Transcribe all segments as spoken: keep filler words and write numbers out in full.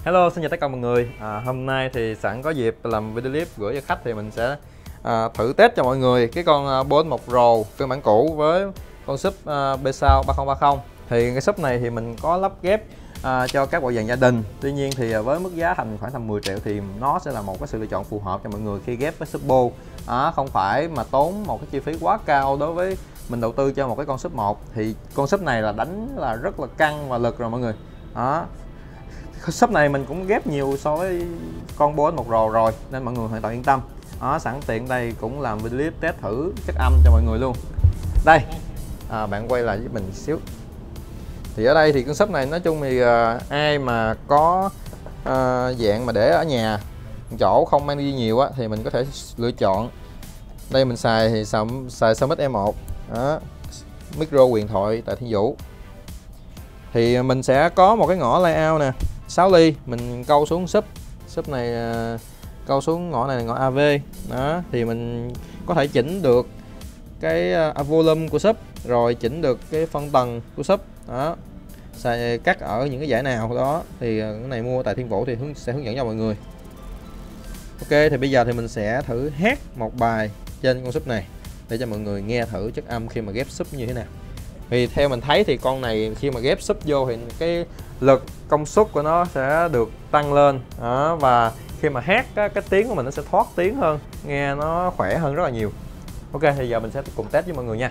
Hello, xin chào tất cả mọi người. à, Hôm nay thì sẵn có dịp làm video clip gửi cho khách thì mình sẽ à, thử test cho mọi người cái con uh, Boss một Pro phiên bản cũ với con sub uh, Besaw ba không ba không. Thì cái sub này thì mình có lắp ghép à, cho các bộ dàn gia đình. Tuy nhiên thì với mức giá thành khoảng tầm mười triệu thì nó sẽ là một cái sự lựa chọn phù hợp cho mọi người khi ghép với sub Bo. à, Không phải mà tốn một cái chi phí quá cao đối với mình đầu tư cho một cái con sub một. Thì con sub này là đánh là rất là căng và lực rồi mọi người. Đó. Sub này mình cũng ghép nhiều so với con Boss một Pro rồi nên mọi người hoàn toàn yên tâm. Đó, sẵn tiện đây cũng làm video clip test thử chất âm cho mọi người luôn. Đây, à, bạn quay lại với mình xíu. Thì ở đây thì con sub này nói chung thì à, ai mà có à, dạng mà để ở nhà chỗ không mang đi nhiều á thì mình có thể lựa chọn. Đây mình xài thì xài, xài Summit E một. Đó, micro huyền thoại tại Thiên Vũ. Thì mình sẽ có một cái ngõ layout nè, sáu ly, mình câu xuống sub. Sub này uh, câu xuống ngõ này là ngõ a vê. Đó, thì mình có thể chỉnh được cái uh, volume của sub, rồi chỉnh được cái phân tầng của sub. Đó, xài cắt ở những cái dải nào đó thì uh, cái này mua tại Thiên Vũ thì hướng, sẽ hướng dẫn cho mọi người. Ok, thì bây giờ thì mình sẽ thử hát một bài trên con sub này để cho mọi người nghe thử chất âm khi mà ghép sub như thế nào. Vì theo mình thấy thì con này khi mà ghép sub vô thì cái lực công suất của nó sẽ được tăng lên. Đó, và khi mà hát cái, cái tiếng của mình nó sẽ thoát tiếng hơn, nghe nó khỏe hơn rất là nhiều. Ok, thì giờ mình sẽ cùng test với mọi người nha.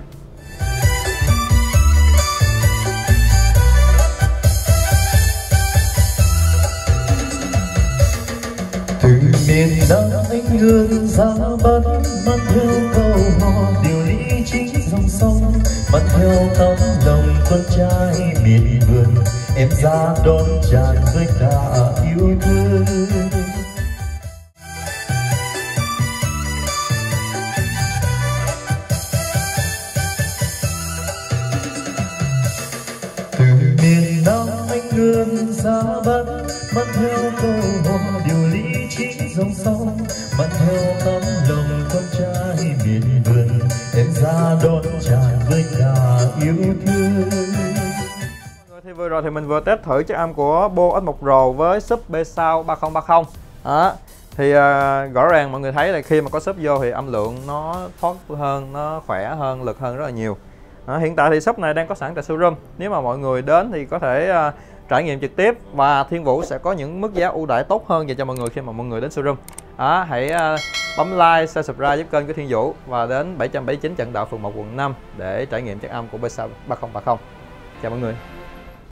Từ miền Nam anh hương ra bắt mang theo câu hò điều lý chính dòng sông, mang theo tấm lòng con trai miền vườn em ra đón tràn với cả yêu thương. Từ miền Nam anh hương ra bắt mang theo câu hò điều lý chính dòng sông, mang theo tấm lòng con trai miền vườn em ra đón tràn với cả yêu thương. Thì vừa rồi thì mình vừa test thử chất âm của Boss một Pro với sub Besaw ba không ba không. Đó, thì uh, rõ ràng mọi người thấy là khi mà có sub vô thì âm lượng nó thoát hơn, nó khỏe hơn, lực hơn rất là nhiều. Đó, hiện tại thì sub này đang có sẵn tại showroom. Nếu mà mọi người đến thì có thể uh, trải nghiệm trực tiếp, và Thiên Vũ sẽ có những mức giá ưu đãi tốt hơn dành cho mọi người khi mà mọi người đến showroom. Đó, hãy uh, bấm like, share, subscribe giúp kênh của Thiên Vũ và đến bảy trăm bảy mươi chín Trần Đạo, phường một, quận năm để trải nghiệm chất âm của Besaw ba không ba không. Chào mọi người.